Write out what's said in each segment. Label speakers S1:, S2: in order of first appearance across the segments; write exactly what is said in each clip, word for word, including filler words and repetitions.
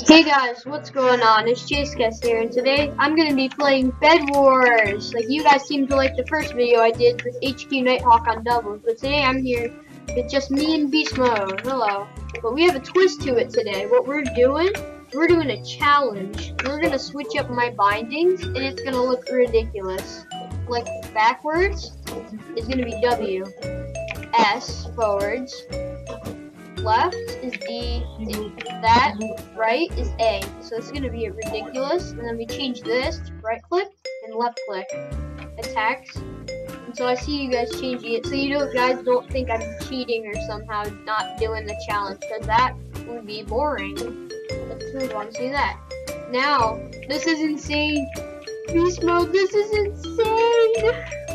S1: Hey guys, what's going on? It's JaceGuest here, and today I'm going to be playing Bed Wars. Like, you guys seemed to like the first video I did with H Q Nighthawk on doubles, but today I'm here with just me and Beast Mode. Hello. But we have a twist to it today. What we're doing, we're doing a challenge. We're going to switch up my bindings, and it's going to look ridiculous. Like, backwards is going to be W. S, forwards. Left is D, that, right is A. So it's going to be ridiculous. And then we change this to right click and left click. Attacks. And so I see you guys changing it. So you know, guys don't think I'm cheating or somehow not doing the challenge. Because that would be boring. But who would want to see that? Now, this is insane. Beast Mode, this is insane.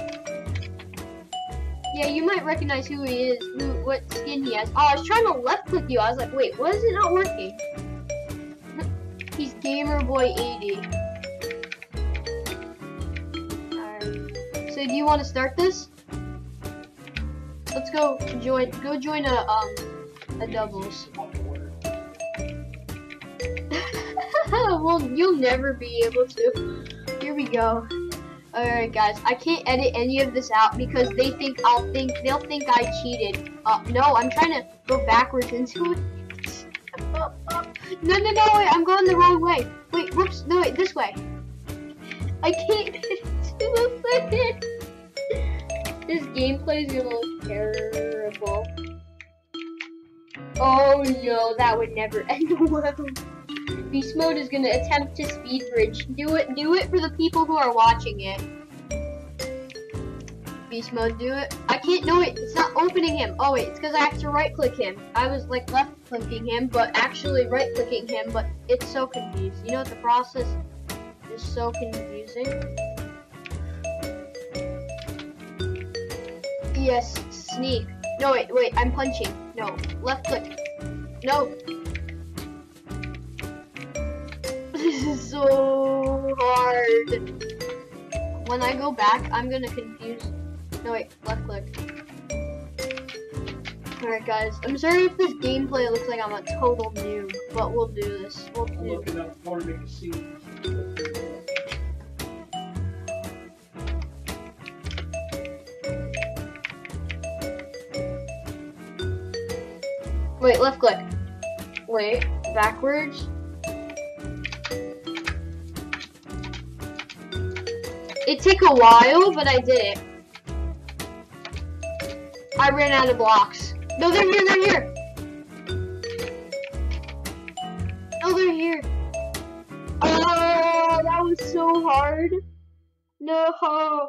S1: Yeah, you might recognize who he is, who, what skin he has. Oh, I was trying to left click you. I was like, wait, what is it not working? He's Gamerboy eighty. Alright. So do you want to start this? Let's go join go join a um a doubles. Well, you'll never be able to. Here we go. Alright guys, I can't edit any of this out because they think I'll think they'll think I cheated. Uh no, I'm trying to go backwards into it. No no no wait, I'm going the wrong way. Wait, whoops, no wait, this way. I can't get to the button. This gameplay is gonna look terrible. Oh no, that would never end well. Beast Mode is gonna attempt to speed bridge. Do it, do it for the people who are watching it. Beast Mode, do it. I can't do it. It's not opening him. Oh wait, it's because I have to right click him. I was like left clicking him, but actually right clicking him. But it's so confused. You know what, the process is so confusing. Yes, sneak. No wait, wait. I'm punching. No, left click. No. This is so hard. When I go back, I'm gonna confuse. No wait, left click. Alright guys, I'm sorry if this gameplay looks like I'm a total noob, but we'll do this. We'll do it. Wait, left click. Wait, backwards. It took a while, but I did it. I ran out of blocks. No, they're here, they're here. No, they're here. Oh, that was so hard. No.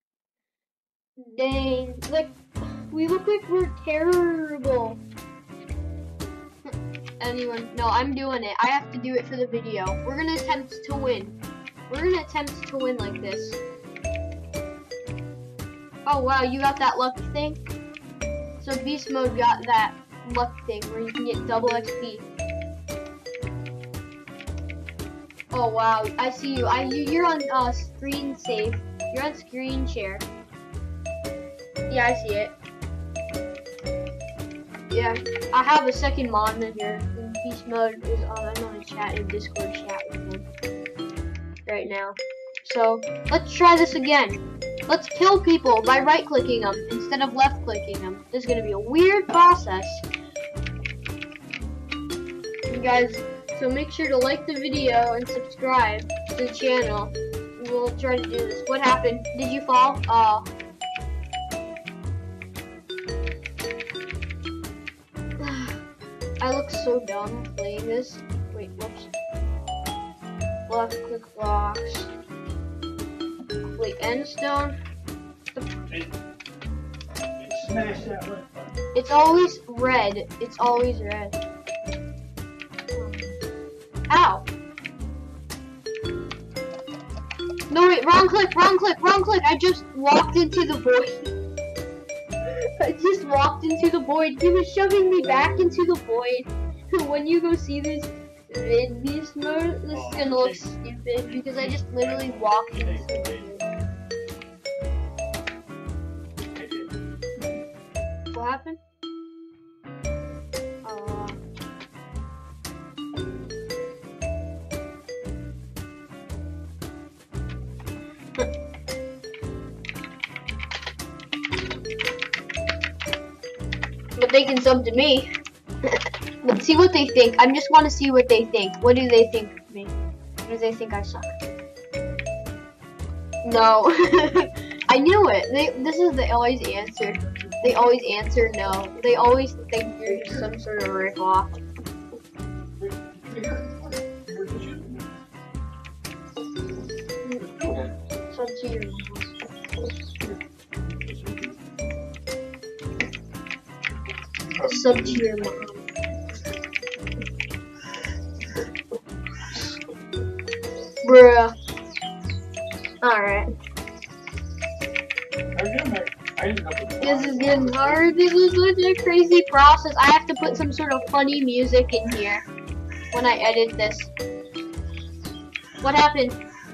S1: Dang. Like, we look like we're terrible. Anyone? No, I'm doing it. I have to do it for the video. We're gonna attempt to win. We're gonna attempt to win like this. Oh wow, you got that luck thing? So Beast Mode got that luck thing where you can get double X P. Oh wow, I see you. I you, you're on uh, screen safe. You're on screen share. Yeah, I see it. Yeah, I have a second monitor. And Beast Mode is on. I'm on a chat in Discord chat with him right now. So let's try this again. Let's kill people by right-clicking them instead of left-clicking them. This is gonna be a weird process. You guys, so make sure to like the video and subscribe to the channel. We'll try to do this. What happened? Did you fall? Oh. I look so dumb playing this. Wait, whoops. Left click blocks. Wait, end stone.
S2: Smash that red button.
S1: It's always red. It's always red. Ow! No wait, wrong click, wrong click, wrong click. I just walked into the void. I just walked into the void. He was shoving me back into the void. When you go see this vid Beast Mode, this is gonna look stupid because I just literally walked into the void. What happened? Uh, but they can sub to me. Let's see what they think. I just want to see what they think. What do they think of me? What do they think I suck? No. I knew it. They, this is the always answer. They always answer no. They always think you're some sort of ripoff. Sub to your mom. Sub to your mom. Bruh. Alright. This is getting hard. This is such a crazy process. I have to put some sort of funny music in here when I edit this. What happened?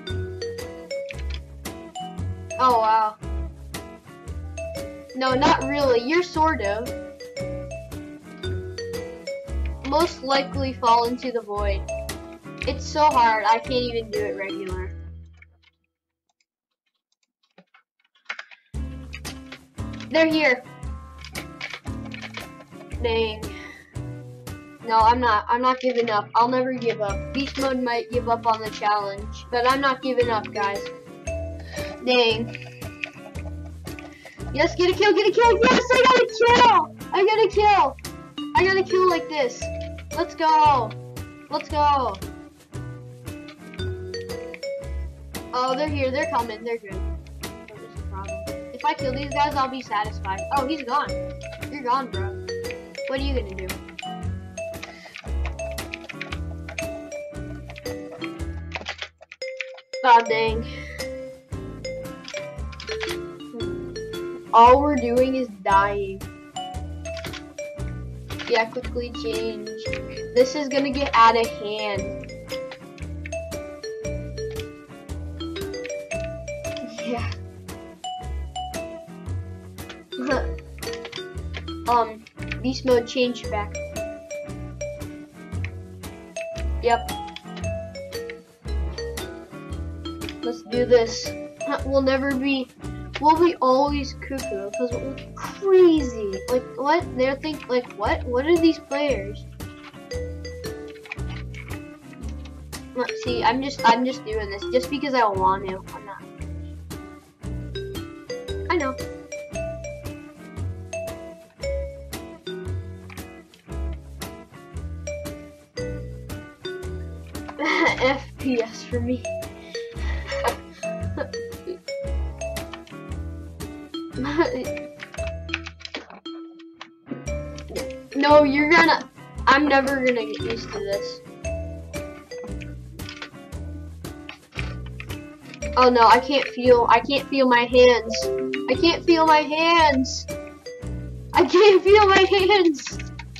S1: Oh wow. No, not really. You're sort of. Most likely fall into the void. It's so hard, I can't even do it regular. They're here. Dang. No, I'm not. I'm not giving up. I'll never give up. Beast Mode might give up on the challenge, but I'm not giving up, guys. Dang. Yes, get a kill, get a kill. Yes, I got a kill. I got a kill. I got a kill like this. Let's go. Let's go. Oh, they're here. They're coming. They're good. What's the problem? If I kill these guys, I'll be satisfied. Oh, he's gone. You're gone, bro. What are you gonna do? Oh, dang. All we're doing is dying. Yeah, quickly change. This is gonna get out of hand. Yeah. um, beast mode changed back. Yep. Let's do this. We'll never be, we'll be always cuckoo because we're crazy. Like what? They're think like what? What are these players? Let's see. I'm just, I'm just doing this just because I want to. I'm not. I know. F P S for me. No, you're gonna. I'm never gonna get used to this. Oh no, I can't feel. I can't feel my hands. I can't feel my hands. I can't feel my hands.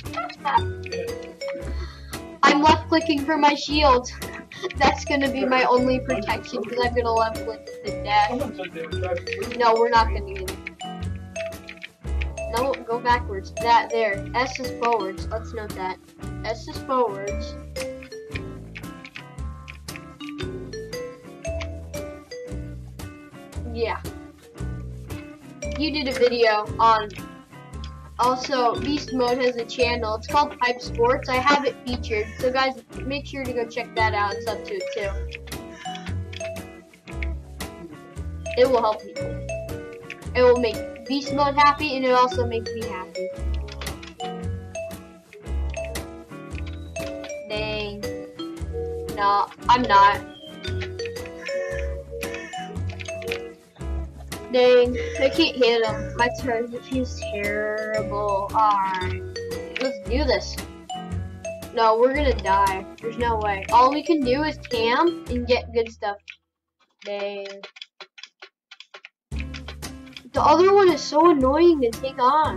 S1: I'm left clicking for my shield. That's gonna be my only protection because I'm gonna left click the dash. No, we're not gonna get it. No, go backwards. That there. S is forwards. Let's note that. S is forwards. Yeah. You did a video on. Also, Beast Mode has a channel. It's called Hype Sports. I have it featured. So guys, make sure to go check that out and sub to it too. It will help people. It will make Beast Mode happy, and it also makes me happy. Dang. No, I'm not. Dang, I can't hit him. My turn feels terrible. Alright. Let's do this. No, we're gonna die. There's no way. All we can do is camp and get good stuff. Dang. The other one is so annoying to take on.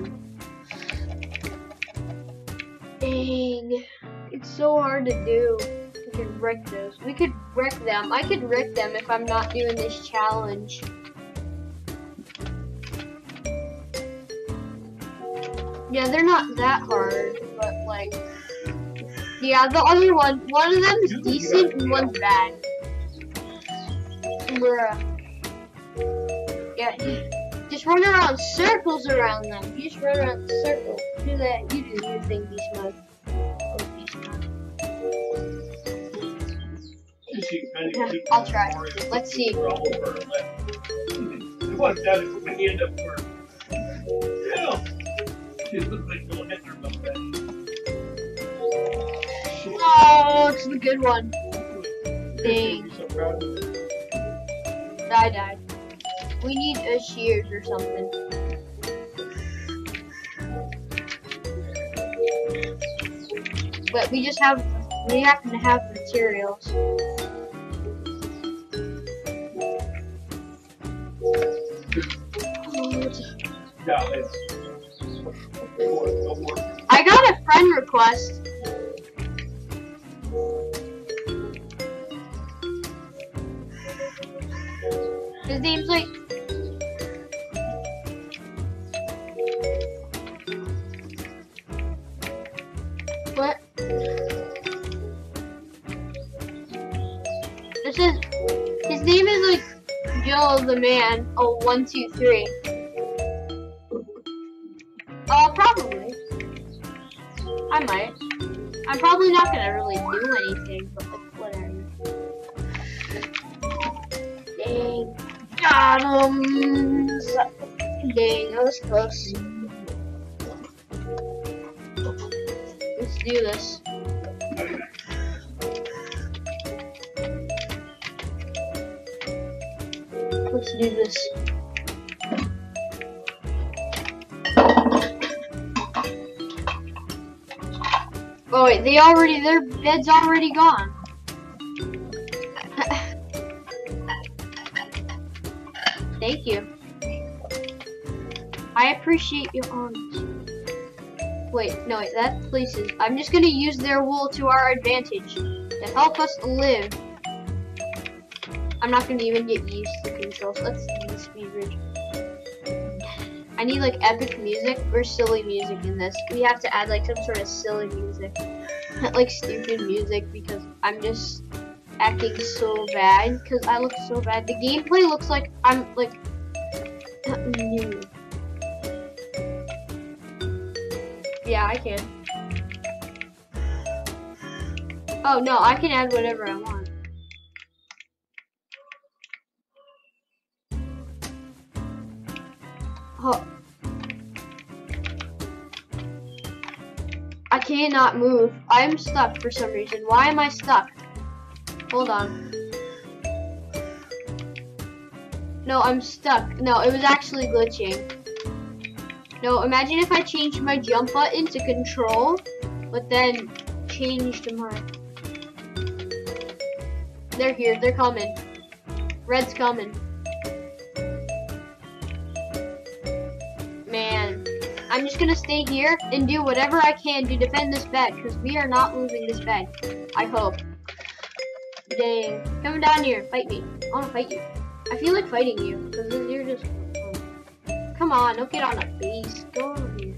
S1: Dang. It's so hard to do. We could wreck those. We could wreck them. I could wreck them if I'm not doing this challenge. Yeah, they're not that hard, but like, yeah, the other one, one of them is decent and one's bad. Bruh. Yeah, just just run around circles around them. You just run around in circles. Do that. You do your thing, Beast Mode. Oh, Beast Mode. Yeah, I'll try. Let's see.
S2: What that is when you end up for yeah. She looks like little Hitler mustache.
S1: Oh, it's the good one. Dang. I died. We need a shears or something. But we just have, we happen to have materials.
S2: Yeah, it's
S1: I got a friend request. His name's like what? This is his name is like Joe the Man. Oh, one two three. Uh, probably. I might. I'm probably not gonna really do anything, but like, whatever. Dang. Got him. Dang, that was close. Let's do this. Let's do this. Oh wait, they already, their bed's already gone. Thank you. I appreciate your honesty. Wait, no wait, that places. I'm just gonna use their wool to our advantage to help us live. I'm not gonna even get used to controls. Let's do the speed bridge. I need like epic music or silly music in this. We have to add like some sort of silly music. Not like stupid music because I'm just acting so bad because I look so bad. The gameplay looks like I'm like new. Yeah, I can. Oh no, I can add whatever I want. Oh. I cannot move. I'm stuck for some reason. Why am I stuck? Hold on. No, I'm stuck. No, it was actually glitching. No, imagine if I changed my jump button to control, but then changed my... They're here. They're coming. Red's coming. Man, I'm just gonna stay here and do whatever I can to defend this bed because we are not losing this bed. I hope. Dang. Come down here. Fight me. I wanna fight you. I feel like fighting you because you're just... Come on, don't get on a base. Go over here.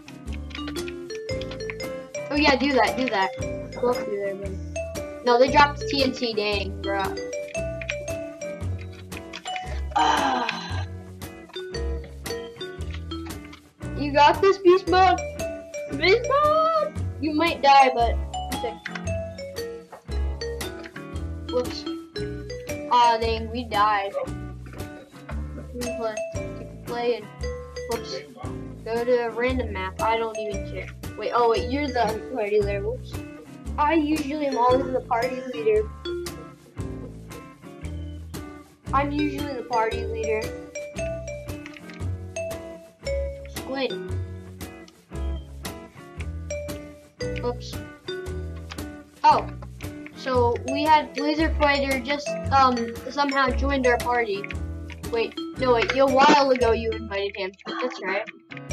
S1: Oh yeah, do that, do that. Go up through there, buddy. No, they dropped the T N T, dang, bro. Ah. You got this, Beast Mode? Beast Mode! You might die, but okay. Whoops. Aw, dang, we died. Play. Play and whoops. Go to a random map. I don't even care. Wait, oh wait, you're the party leader. Whoops. I usually am always the party leader. I'm usually the party leader. Squid. Oops. Oh. So we had Laser Fighter just um somehow joined our party. Wait, no wait, a while ago you invited him. That's right.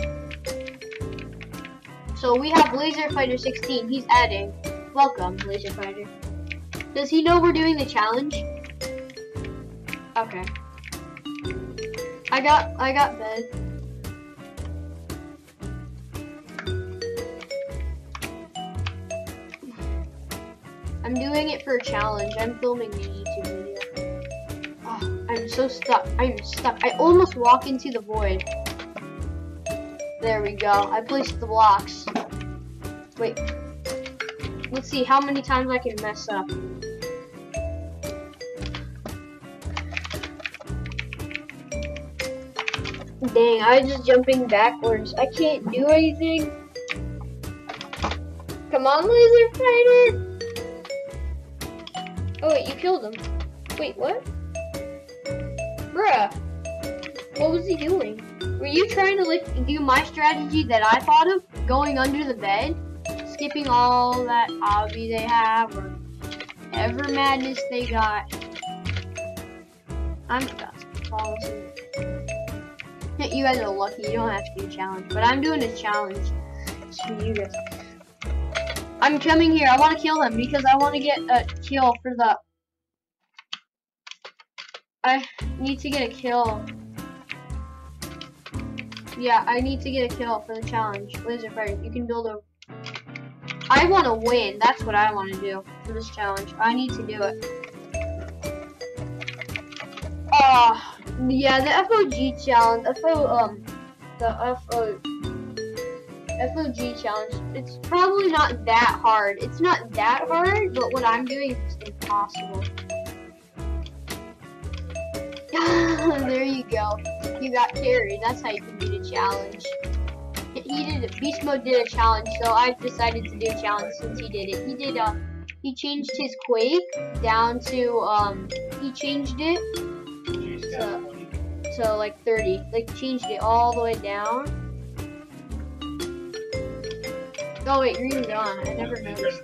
S1: So we have Laser Fighter sixteen. He's adding. Welcome, Laser Fighter. Does he know we're doing the challenge? Okay. I got I got bed. I'm doing it for a challenge. I'm filming a YouTube video. Oh, I'm so stuck. I'm stuck. I almost walk into the void. There we go. I placed the blocks. Wait. Let's see how many times I can mess up. Dang, I was just jumping backwards. I can't do anything. Come on, laser fighter. Oh wait, you killed him. Wait, what? Bruh. What was he doing? Were you trying to like do my strategy that I thought of? Going under the bed? Skipping all that obby they have or ever madness they got. I'm just falling. You guys are lucky, you don't have to do a challenge. But I'm doing a challenge. So you guys. I'm coming here. I want to kill him because I want to get a kill for the. I need to get a kill. Yeah, I need to get a kill for the challenge. Laser fighter, you can build a. I want to win. That's what I want to do for this challenge. I need to do it. Ah, uh, yeah, the F O G challenge. F O um, the F O. F O G challenge, it's probably not that hard. It's not that hard, but what I'm doing is impossible. There you go. You got carried. That's how you can beat a challenge. He did it. Beast Mode did a challenge, so I decided to do a challenge since he did it. He did uh he changed his Quake down to um he changed it to, to like thirty. Like changed it all the way down. Oh wait, green gone. I never noticed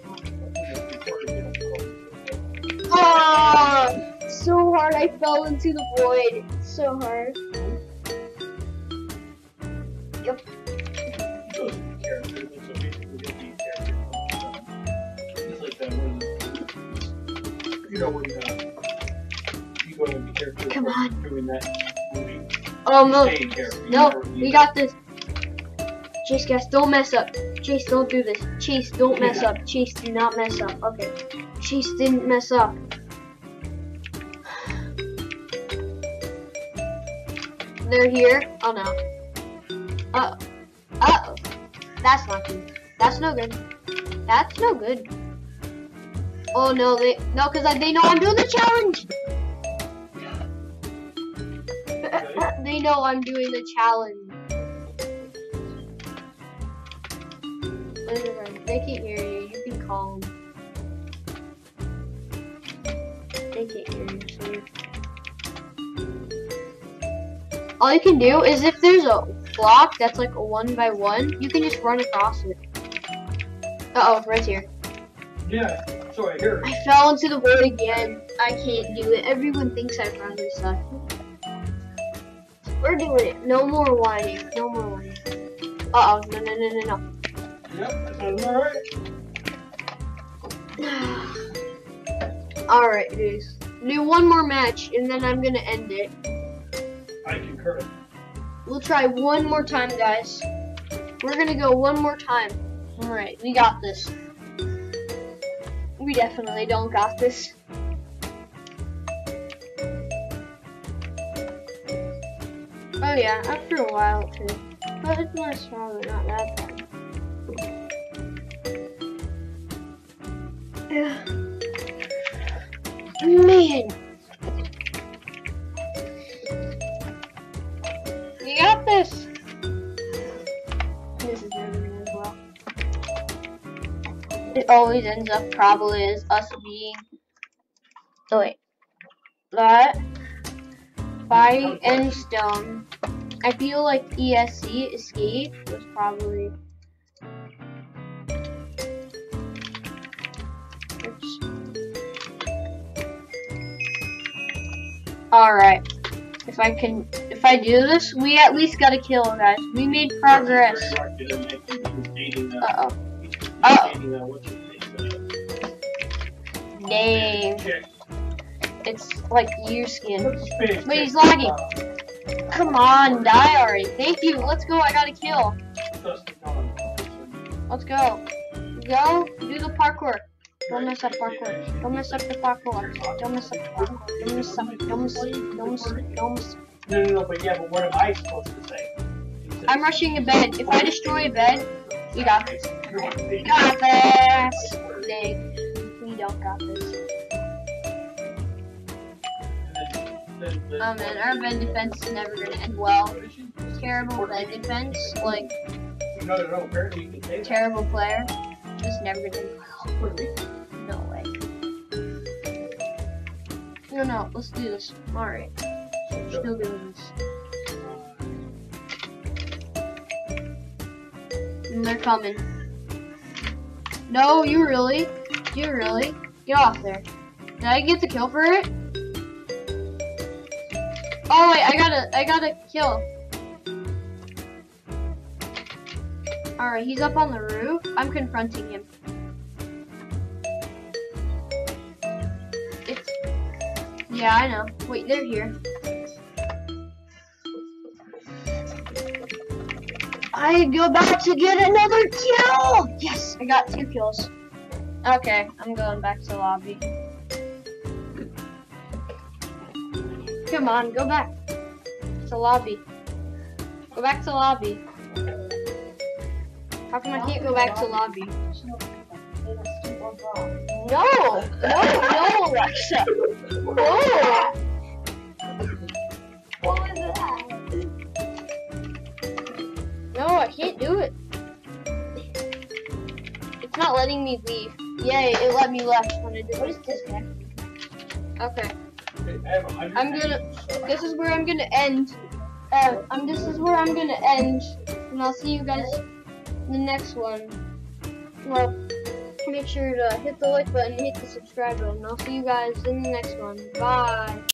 S1: that. Ah, so hard. I fell into the void. So hard. Yep. Come on. Oh no. No, we got this. Chase, guys, don't mess up. Chase, don't do this. Chase, don't mess up. Chase, do not mess up. Okay. Chase didn't mess up. They're here. Oh no. Uh oh. Uh oh. That's not good. That's no good. That's no good. Oh no, they no, cause they know I'm doing the challenge. They know I'm doing the challenge. They can't hear you. You can call them. They can't hear you. So all you can do is if there's a block that's like a one by one, you can just run across it. Uh oh, right here.
S2: Yeah, so I hear it.
S1: I fell into the void again. I can't do it. Everyone thinks I finally suck. We're doing it. No more whining. No more whining. Uh oh, no, no, no, no, no.
S2: Yep, that sounds alright.
S1: Alright, dudes. Do one more match and then I'm gonna end it.
S2: I concur.
S1: We'll try one more time, guys. We're gonna go one more time. Alright, we got this. We definitely don't got this. Oh yeah, after a while too. But it's not strong, not that bad. Yeah. Man. You got this. This is never gonna end well. It always ends up probably as us being. Oh wait. That. Fire and stone. I feel like E S C escape was probably. Oops. Alright. If I can, if I do this, we at least got a kill, guys. We made progress. Uh oh. Uh oh. Dang. It's like you skin. Wait, he's lagging. Come on, die already. Thank you. Let's go. I got a kill. Let's go. Go. Do the parkour. Don't mess up parkour. Don't mess up the parkour. Don't mess up the parkour. Don't mess up. Don't mess up. Don't mess up. Don't mess up.
S2: No, no, no, but yeah, but what am I supposed to say?
S1: I'm rushing a bed. If I destroy a bed, we got this. We got this. Nick, we don't got this. Oh man, our bed defense is never gonna end well. Terrible bed defense, like
S2: No, no, no, apparently you can say that.
S1: terrible player. Just never gonna end well. No way. No, no, let's do this. Alright. Still doing this. And they're coming. No, you really? You really? Get off there. Did I get the kill for it? Oh wait, I got a, I got a kill. Alright, he's up on the roof. I'm confronting him. It's, yeah, I know. Wait, they're here. I go back to get another kill! Yes, I got two kills. Okay, I'm going back to lobby. Come on, go back to lobby. Go back to lobby. How come I can't go back to lobby? No! No, no, Alexa! No! What was that? No, I can't do it. It's not letting me leave. Yay, it let me left when I did. What is this guy? Okay. I'm gonna. This is where I'm gonna end. Uh, I'm. This is where I'm gonna end, and I'll see you guys in the next one. Well, make sure to hit the like button, hit the subscribe button. I'll see you guys in the next one. Bye.